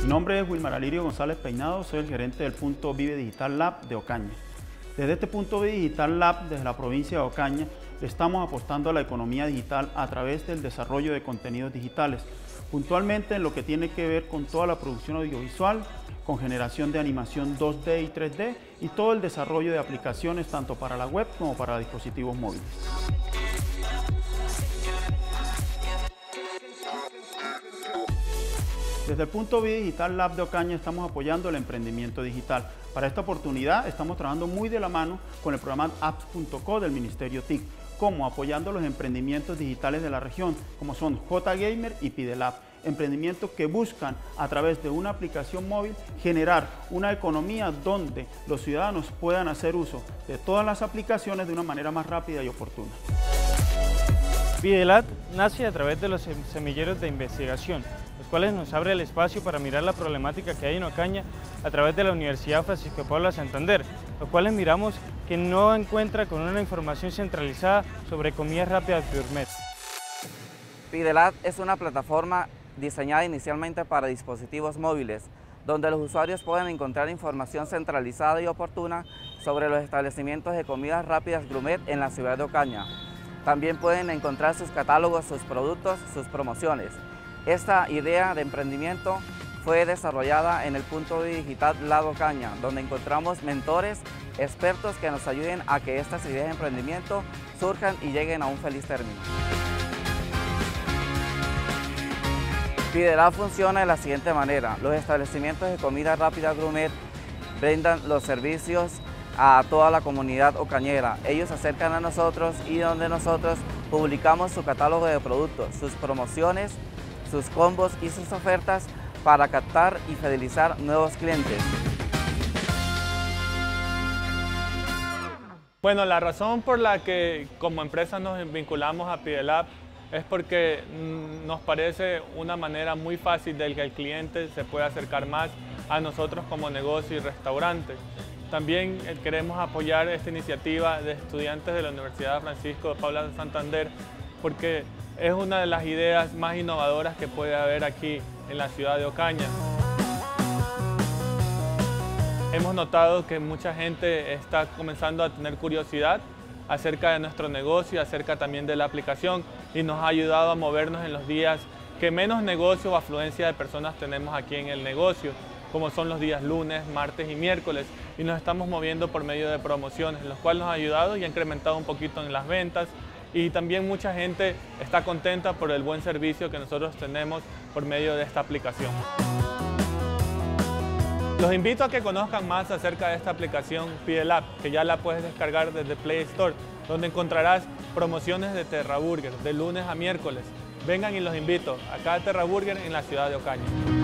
Mi nombre es Wilmar Alirio González Peinado, soy el gerente del punto Vive Digital Lab de Ocaña. Desde este punto Vive Digital Lab, desde la provincia de Ocaña, estamos apostando a la economía digital a través del desarrollo de contenidos digitales, puntualmente en lo que tiene que ver con toda la producción audiovisual, con generación de animación 2D y 3D y todo el desarrollo de aplicaciones tanto para la web como para dispositivos móviles. Desde el punto Vive Digital Lab de Ocaña estamos apoyando el emprendimiento digital. Para esta oportunidad estamos trabajando muy de la mano con el programa Apps.co del Ministerio TIC, como apoyando los emprendimientos digitales de la región, como son JGamer y Pidelab, emprendimientos que buscan a través de una aplicación móvil generar una economía donde los ciudadanos puedan hacer uso de todas las aplicaciones de una manera más rápida y oportuna. Pidelab nace a través de los semilleros de investigación, los cuales nos abre el espacio para mirar la problemática que hay en Ocaña a través de la Universidad Francisco de Paula Santander, los cuales miramos que no encuentra con una información centralizada sobre comidas rápidas gourmet. Pidelab es una plataforma diseñada inicialmente para dispositivos móviles, donde los usuarios pueden encontrar información centralizada y oportuna sobre los establecimientos de comidas rápidas gourmet en la ciudad de Ocaña. También pueden encontrar sus catálogos, sus productos, sus promociones. Esta idea de emprendimiento fue desarrollada en el punto Digital Lab Ocaña, donde encontramos mentores, expertos que nos ayuden a que estas ideas de emprendimiento surjan y lleguen a un feliz término. Pidelab funciona de la siguiente manera. Los establecimientos de comida rápida gourmet brindan los servicios a toda la comunidad ocañera. Ellos se acercan a nosotros y donde nosotros publicamos su catálogo de productos, sus promociones, sus combos y sus ofertas para captar y fidelizar nuevos clientes. Bueno, la razón por la que como empresa nos vinculamos a Pidelab es porque nos parece una manera muy fácil de que el cliente se pueda acercar más a nosotros como negocio y restaurante. También queremos apoyar esta iniciativa de estudiantes de la Universidad Francisco de Paula Santander porque es una de las ideas más innovadoras que puede haber aquí en la ciudad de Ocaña. Hemos notado que mucha gente está comenzando a tener curiosidad acerca de nuestro negocio, acerca también de la aplicación y nos ha ayudado a movernos en los días que menos negocio o afluencia de personas tenemos aquí en el negocio, como son los días lunes, martes y miércoles, y nos estamos moviendo por medio de promociones, los cuales nos ha ayudado y ha incrementado un poquito en las ventas, y también mucha gente está contenta por el buen servicio que nosotros tenemos por medio de esta aplicación. Los invito a que conozcan más acerca de esta aplicación Pidelab, que ya la puedes descargar desde Play Store, donde encontrarás promociones de Terra Burger de lunes a miércoles. Vengan y los invito acá a Terra Burger en la ciudad de Ocaña.